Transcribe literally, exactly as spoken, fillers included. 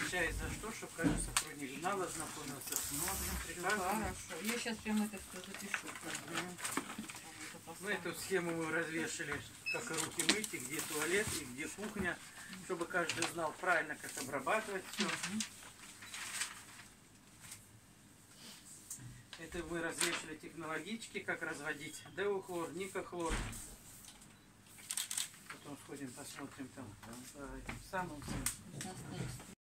отвечает за что, чтобы каждый сотрудник знал, ознакомился с нормами, Всё приказами. хорошо. Я сейчас прямо это все запишу. Ну, эту схему мы развешали, как и руки мыть, и где туалет, и где кухня, чтобы каждый знал правильно, как обрабатывать все. Это мы развешали технологички, как разводить деохлор, никохлор. Потом сходим, посмотрим там, по этим самым всем.